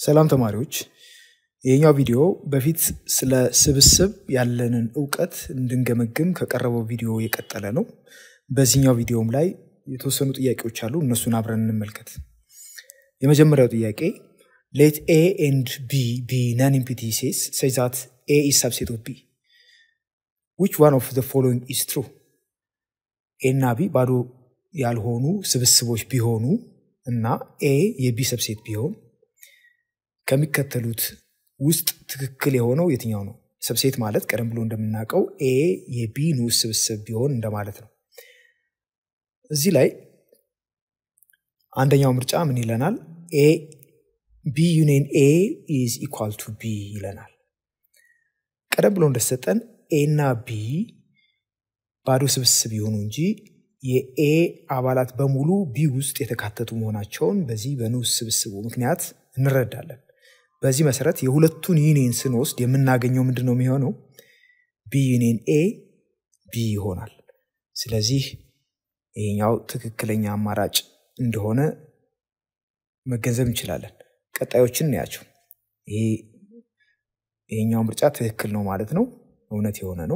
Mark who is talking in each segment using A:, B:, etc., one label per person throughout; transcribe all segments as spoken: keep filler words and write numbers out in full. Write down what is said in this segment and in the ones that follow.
A: ሰላም ተማሪዎች የኛው ቪዲዮ በፊት ስለ ስብስብ ያለንን ዕውቀት እንድንገመግም ከቀረበው ቪዲዮ የቀጠለ ነው። በዚህኛው ቪዲዮም ላይ የተወሰኑ ጥያቄዎች አሉ እነሱን አብረን እንመልከት። የመጀመሪያው ጥያቄ let A and B be non-empty sets such that A is subset of B. Which one of the following is true? A እና B ባዶ ያልሆኑ ስብስቦች ቢሆኑ እና A የB ሰብሴት ቢሆን ከሚከተሉት ውስጥ ትክክል የሆነው የትኛው ነው? ሰብሴት ማለት ቀደም ብሎ እንደምናውቀው A የB ንዑስ ስብስብ ቢሆን እንደማለት ነው። እዚህ ላይ አንደኛው ምርጫ ምን ይለናል? A B union A is equal to B ይለናል። ቀደም ብሎ እንደሰጠን A እና B ባዶ ስብስብ ይሆኑ እንጂ የA አባላት በሙሉ B ውስጥ የተካተቱ መሆናቸውን በዚህ በንዑስ ስብስቡ ምክንያት እንረዳለን። በዚህ መሰረት የሁለቱን ዩኒየን ስንወስድ የምናገኘው ምንድነው የሚሆነው? B union A B ይሆናል። ስለዚህ ይሄኛው ትክክለኛ አማራጭ እንደሆነ መገንዘብ እንችላለን። ቀጣዮችን እንያቸው። ይሄ ይሄኛው ምርጫ ትክክል ነው ማለት ነው፣ እውነት የሆነ ነው።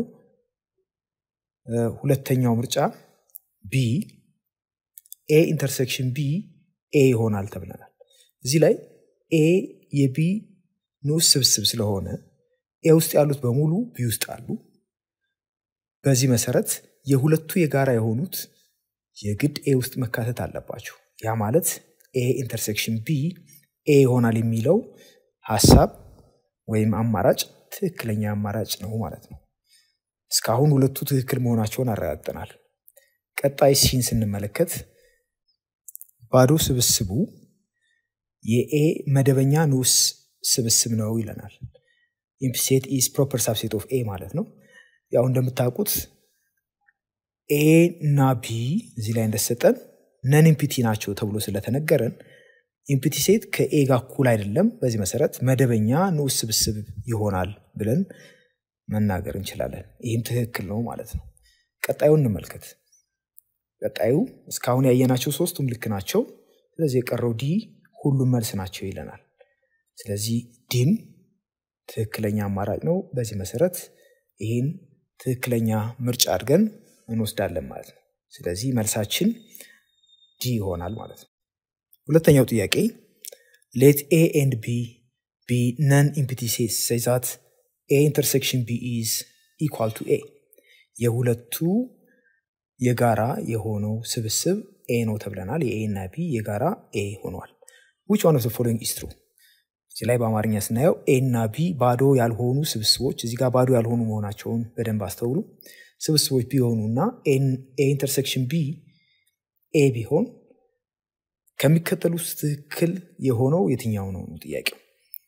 A: ሁለተኛው ምርጫ B A intersection B A ይሆናል ተብለናል። እዚህ ላይ A የB ንዑስ ስብስብ ስለሆነ A ውስጥ ያሉት በሙሉ B ውስጥ አሉ። በዚህ መሰረት የሁለቱ የጋራ የሆኑት የግድ A ውስጥ መካተት አለባቸው። ያ ማለት A intersection B A ይሆናል የሚለው ሐሳብ ወይም አማራጭ ትክክለኛ አማራጭ ነው ማለት ነው። እስካሁን ሁለቱ ትክክል መሆናቸውን አረጋግጠናል። ቀጣይ ሲን ስንመለከት ባዶ ስብስቡ የA መደበኛ ንዑስ ስብስብ ነው ይለናል። empty set is proper subset of A ማለት ነው። ያው እንደምታውቁት A እና B እዚህ ላይ እንደሰጠን ነን ኢምፒቲ ናቸው ተብሎ ስለተነገረን ኢምፒቲ ሴት ከA ጋር እኩል አይደለም። በዚህ መሰረት መደበኛ ንዑስ ስብስብ ይሆናል ብለን መናገር እንችላለን። ይህም ትክክል ነው ማለት ነው። ቀጣዩን እንመልከት። ቀጣዩ እስካሁን ያየናቸው ሶስቱም ልክ ናቸው። ስለዚህ የቀረው ዲ ሁሉም መልስ ናቸው ይለናል። ስለዚህ ዲም ትክክለኛ አማራጭ ነው። በዚህ መሰረት ይሄን ትክክለኛ ምርጫ አድርገን እንወስዳለን ማለት ነው። ስለዚህ መልሳችን ዲ ይሆናል ማለት ነው። ሁለተኛው ጥያቄ let A and B be non-empty sets such that A intersection B is equal to A. የሁለቱ የጋራ የሆነው ስብስብ A ነው ተብለናል። የA እና B የጋራ A ሆኗል። which one of the following is true? እዚህ ላይ በአማርኛ ስናየው A እና B ባዶ ያልሆኑ ስብስቦች እዚህ ጋር ባዶ ያልሆኑ መሆናቸውን በደንብ አስተውሉ። ስብስቦች ቢሆኑና A intersection B A ቢሆን ከሚከተሉት ትክክል የሆነው የትኛው ነው ጥያቄው?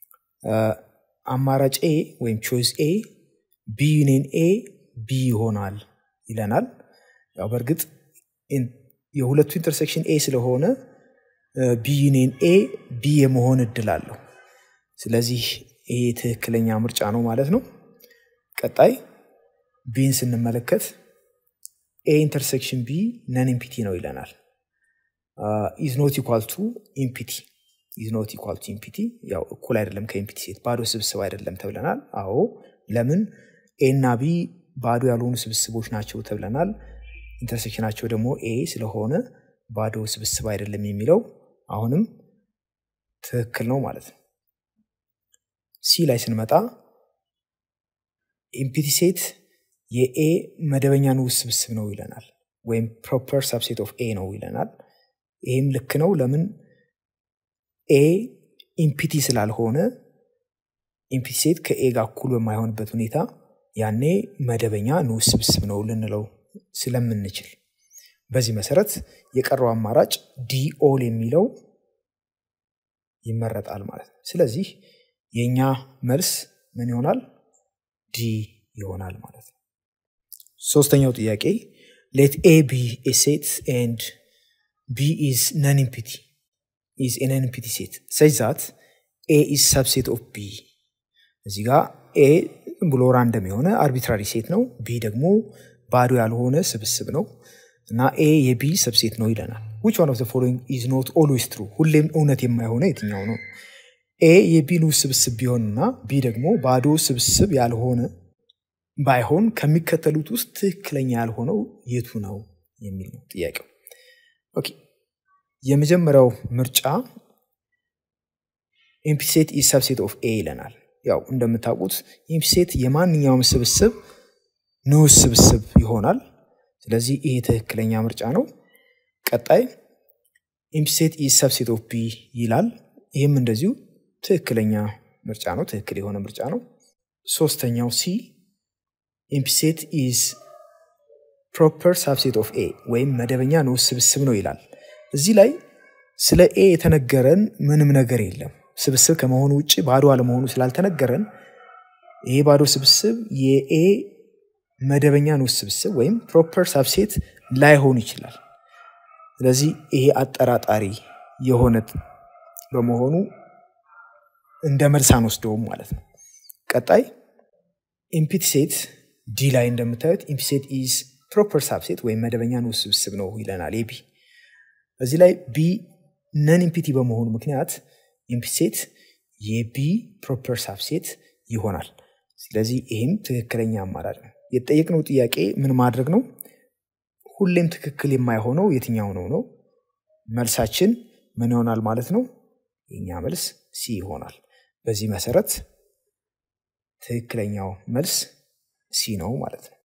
A: አማራጭ A ወይም choice A B union A B ይሆናል ይለናል። ያው በርግጥ የሁለቱ ኢንተርሴክሽን A ስለሆነ B union A B የመሆን እድል አለው። ስለዚህ ይሄ ትክክለኛ ምርጫ ነው ማለት ነው። ቀጣይ Bን ስንመለከት A intersection B non empty ነው ይለናል። Uh, is not equal to empty is not equal to empty ያው እኩል አይደለም ከኤምፒቲ ሴት ባዶ ስብስብ አይደለም ተብለናል። አዎ ለምን A እና B ባዶ ያልሆኑ ስብስቦች ናቸው ተብለናል። ኢንተርሴክሽናቸው ደግሞ A ስለሆነ ባዶ ስብስብ አይደለም የሚለው አሁንም ትክክል ነው ማለት ነው። ሲ ላይ ስንመጣ ኤምፒቲ ሴት የA መደበኛ ንዑስ ስብስብ ነው ይለናል ወይም proper subset of A ነው ይለናል። ይሄም ልክ ነው። ለምን A ኢምፒቲ ስላልሆነ ኢምፒቲ ሴት ከA ጋር እኩል በማይሆንበት ሁኔታ ያኔ መደበኛ ንዑስ ስብስብ ነው ልንለው ስለምንችል በዚህ መሰረት የቀረው አማራጭ ዲ ኦል የሚለው ይመረጣል ማለት ነው። ስለዚህ የኛ መልስ ምን ይሆናል? ዲ ይሆናል ማለት ነው። ሶስተኛው ጥያቄ let A be a set and B is non-empty is a non-empty set such that A is subset of B. እዚህ ጋር A ብሎ ራንደም የሆነ አርቢትራሪ ሴት ነው። B ደግሞ ባዶ ያልሆነ ስብስብ ነው እና A የB ሰብሴት ነው ይለናል። which one of the following is not always true? ሁሌም እውነት የማይሆነው የትኛው ነው? ኤ የቢ ንዑስ ስብስብ ቢሆንና ቢ ደግሞ ባዶ ስብስብ ያልሆነ ባይሆን ከሚከተሉት ውስጥ ትክክለኛ ያልሆነው የቱ ነው የሚል ነው ጥያቄው። ኦኬ የመጀመሪያው ምርጫ ኤምፕቲ ሴት ኢዝ ሰብሴት ኦፍ ኤ ይለናል። ያው እንደምታውቁት ኤምፕቲ ሴት የማንኛውም ስብስብ ንዑስ ስብስብ ይሆናል። ስለዚህ ይሄ ትክክለኛ ምርጫ ነው። ቀጣይ ኤምፕቲ ሴት ኢዝ ሰብሴት ኦፍ ቢ ይላል። ይሄም እንደዚሁ ትክክለኛ ምርጫ ነው፣ ትክክል የሆነ ምርጫ ነው። ሶስተኛው ሲ ኤምፕቲ ሴት ኢዝ ፕሮፐር ሰብሴት ኦፍ ኤ ወይም መደበኛ ንዑስ ስብስብ ነው ይላል። እዚህ ላይ ስለ ኤ የተነገረን ምንም ነገር የለም። ስብስብ ከመሆኑ ውጪ ባዶ አለመሆኑ ስላልተነገረን ይሄ ባዶ ስብስብ የኤ መደበኛ ንዑስ ስብስብ ወይም ፕሮፐር ሰብሴት ላይሆን ይችላል። ስለዚህ ይሄ አጠራጣሪ የሆነ በመሆኑ እንደ መልስ አንወስደውም ማለት ነው። ቀጣይ ኤምፕቲ ሴት ዲ ላይ እንደምታዩት ኤምፕቲ ሴት ኢዝ ፕሮፐር ሰብሴት ወይም መደበኛ ንዑስ ስብስብ ነው ይለናል ኤቢ። እዚህ ላይ ቢ ነን ኤምፕቲ በመሆኑ ምክንያት ኤምፕቲ ሴት የቢ ፕሮፐር ሰብሴት ይሆናል። ስለዚህ ይሄም ትክክለኛ አማራጭ ነው። የተጠየቅነው ጥያቄ ምን ማድረግ ነው? ሁሌም ትክክል የማይሆነው የትኛው ነው ነው? መልሳችን ምን ይሆናል ማለት ነው? የኛ መልስ ሲ ይሆናል። በዚህ መሰረት ትክክለኛው መልስ ሲ ነው ማለት ነው።